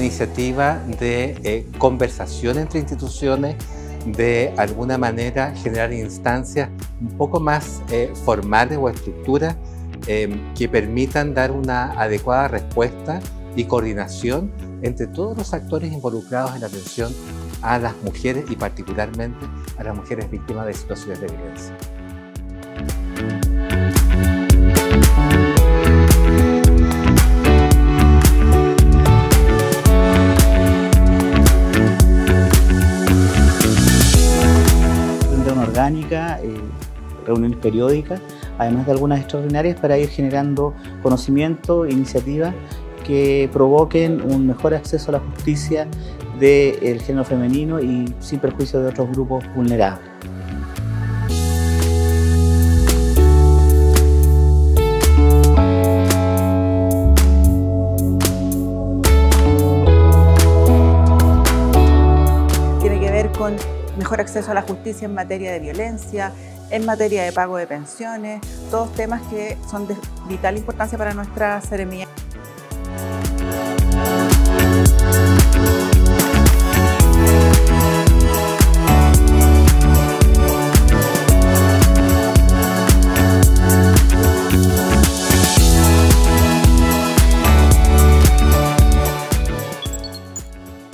iniciativa de conversación entre instituciones, de alguna manera generar instancias un poco más formales o estructuras que permitan dar una adecuada respuesta y coordinación entre todos los actores involucrados en la atención a las mujeres y particularmente a las mujeres víctimas de situaciones de violencia. Orgánica, reuniones periódicas, además de algunas extraordinarias para ir generando conocimiento e iniciativas que provoquen un mejor acceso a la justicia del género femenino y sin perjuicio de otros grupos vulnerables. Tiene que ver con mejor acceso a la justicia en materia de violencia, en materia de pago de pensiones, todos temas que son de vital importancia para nuestra seremía.